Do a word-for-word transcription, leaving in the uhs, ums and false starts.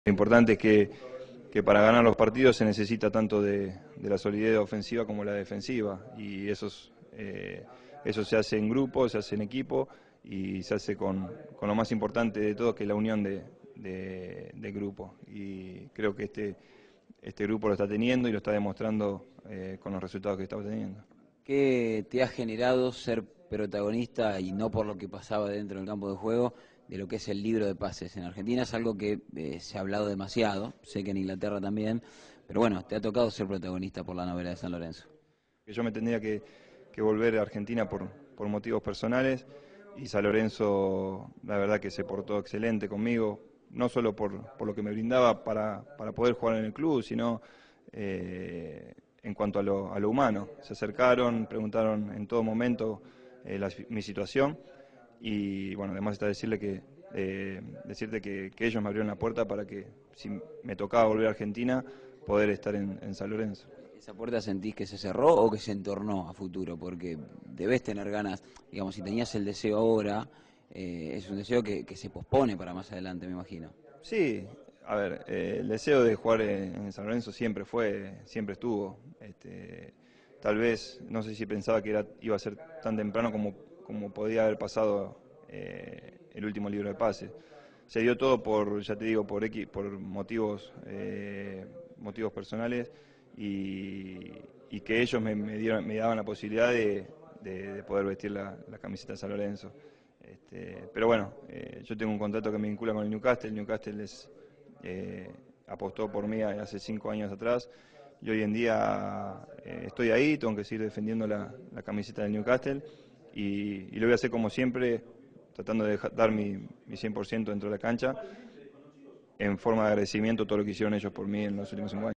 Lo importante es que, que para ganar los partidos se necesita tanto de, de la solidez ofensiva como la defensiva, y eso, es, eh, eso se hace en grupo, se hace en equipo y se hace con, con lo más importante de todo, que es la unión de, de, de grupo. Y creo que este, este grupo lo está teniendo y lo está demostrando eh, con los resultados que está obteniendo. ¿Qué te ha generado ser protagonista, y no por lo que pasaba dentro del campo de juego, de lo que es el libro de pases? En Argentina es algo que eh, se ha hablado demasiado, sé que en Inglaterra también, pero bueno, te ha tocado ser protagonista por la novela de San Lorenzo. Yo me tendría que, que volver a Argentina por, por motivos personales, y San Lorenzo la verdad que se portó excelente conmigo, no solo por, por lo que me brindaba para, para poder jugar en el club, sino eh, en cuanto a lo, a lo humano. Se acercaron, preguntaron en todo momento eh, la, mi situación, y bueno, además está decirle que, eh, decirte que, que ellos me abrieron la puerta para que, si me tocaba volver a Argentina, poder estar en, en San Lorenzo. ¿Esa puerta sentís que se cerró o que se entornó a futuro? Porque debes tener ganas, digamos, si tenías el deseo ahora, eh, es un deseo que, que se pospone para más adelante, me imagino. Sí, a ver, eh, el deseo de jugar en, en San Lorenzo siempre fue, siempre estuvo. Este, tal vez, no sé si pensaba que era, iba a ser tan temprano como, como podía haber pasado eh, el último libro de pases. Se dio todo por, ya te digo, por, X, por motivos, eh, motivos personales, y, y que ellos me, me, dieron, me daban la posibilidad de, de, de poder vestir la, la camiseta de San Lorenzo. Este, pero bueno, eh, yo tengo un contrato que me vincula con el Newcastle. El Newcastle es, eh, apostó por mí hace cinco años atrás, y hoy en día eh, estoy ahí, tengo que seguir defendiendo la, la camiseta del Newcastle, y, y lo voy a hacer como siempre, tratando de dejar, dar mi, mi cien por ciento dentro de la cancha, en forma de agradecimiento a todo lo que hicieron ellos por mí en los últimos cinco años.